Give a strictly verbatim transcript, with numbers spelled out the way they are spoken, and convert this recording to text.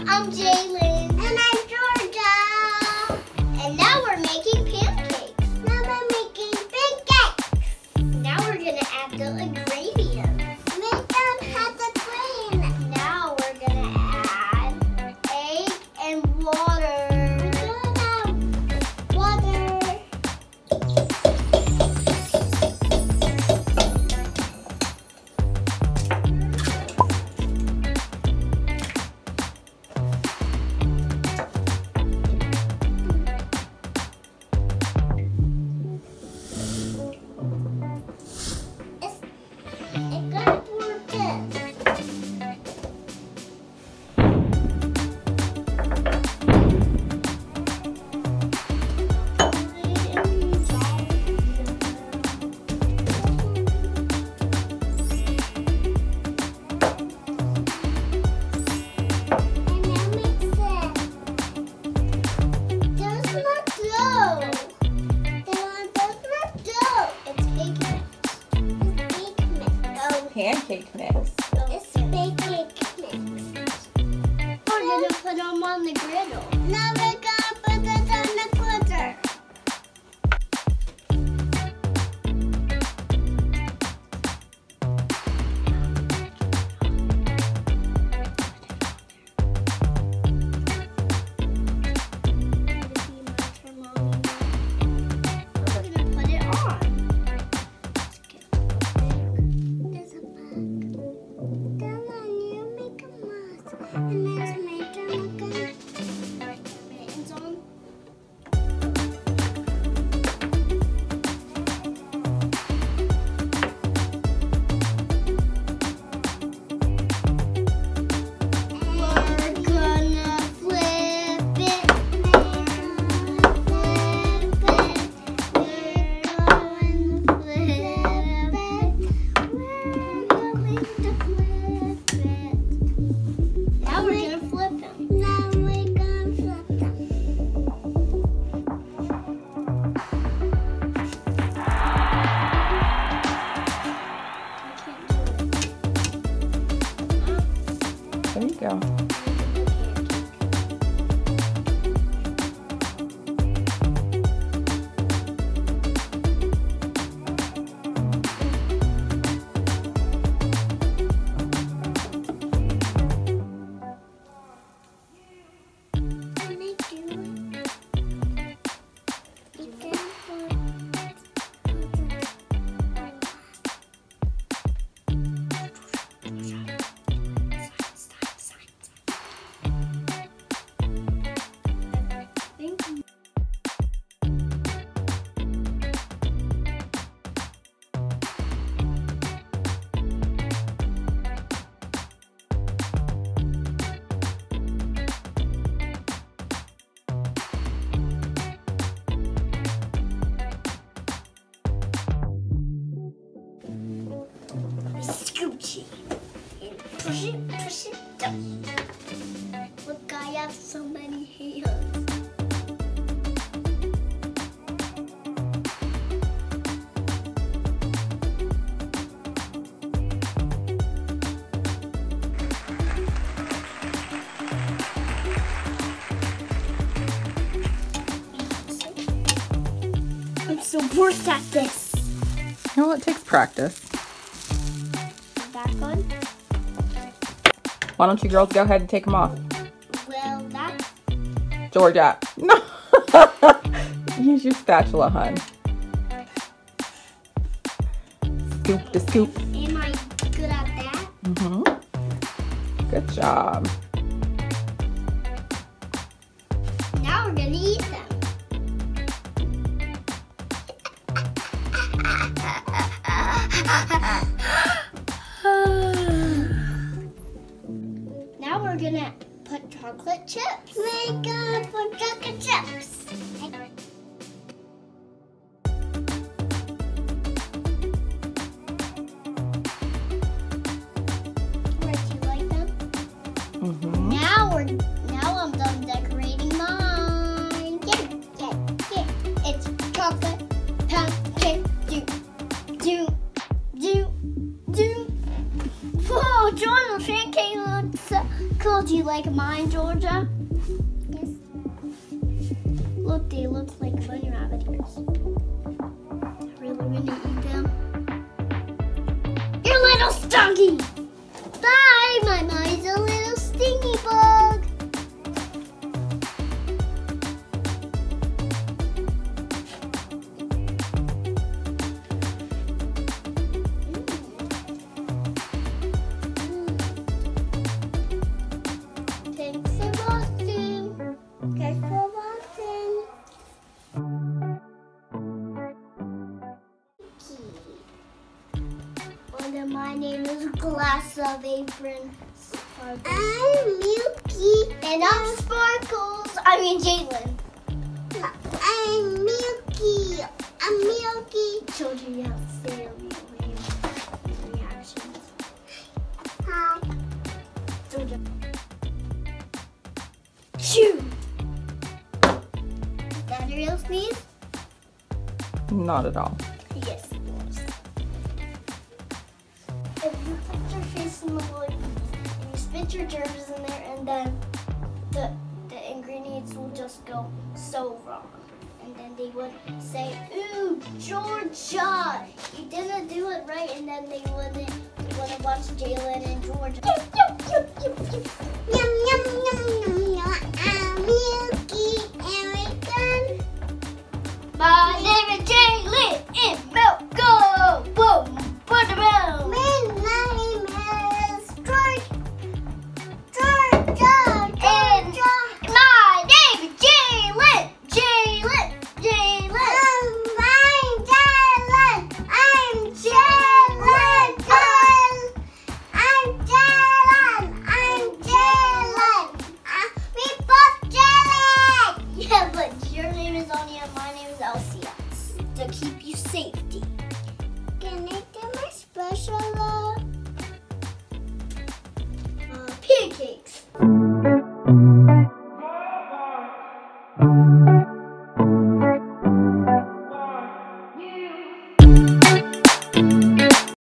I'm Jaelynn. And I'm Georgia. And now we're making pancakes. Now we're making pancakes. Now we're gonna add the ingredients. We don't have the cream. Now we're gonna add egg and water. We're gonna add water. Pancake mix. It's pancake mix. We're gonna put them on the griddle. Now we're gonna put it on the glitter. We're gonna put it on. And there's Major looking. Mittens on. We're gonna flip it. Flip it. We're going to flip it. We're going to flip it. Now we're gonna flip them. Now we're gonna flip them. I can't do it. There you go. Scoochie and push it, push it down. Look, I have so many hands. I'm so worst at this. Well, it takes practice. Back on. Why don't you girls go ahead and take them off? Well, that's... Georgia. No. Use your spatula, hun. Scoop to scoop. Am I good at that? Mm-hmm. Good job. Now we're gonna eat them. Now we're gonna put chocolate chips. We're gonna put chocolate chips. Where do you like them? Mm-hmm. Now we're now I'm done decorating mine. Yeah, yeah, yeah. It's chocolate pancake. Do, do, do, do. Whoa, John, the pancake looks so sparkle. Do you like mine, Georgia? Yes. Look, they look like bunny rabbit ears. Really gonna eat them? You little stunky! Bye! My mind's a little stinky bug. Thanks for watching. Thanks for watching. And then my name is Glass of Apron Sparkles. I'm Milky. And I'm Sparkles. I mean Jaelynn. I'm Milky. I'm Milky. Children, you have to say your real name. Reactions. Hi. Georgia. Shoo! Is that a real sneeze? Not at all. Yes, it was. If you put your face in the wood and you spit your germs in there, and then the the ingredients will just go so wrong. And then they would say, "Ooh, Georgia, you didn't do it right," and then they wouldn't want to watch Jaelynn and Georgia. Yum, yum, yum, yum, yum, yum. I'm Milky and we're done. My name is Jaelynn and Milko. Boom, boom, boom. My name is Georgia. Georgia. And Georgia. my name is Jaelynn. Jaelynn. Jaelynn. I'm Jaelynn. I'm Jaelynn. I'm Jaelynn. I'm Jaelynn. Uh, We both Jaelynn. Yeah, but your name is Anya and my name is Elsie. To keep you safe.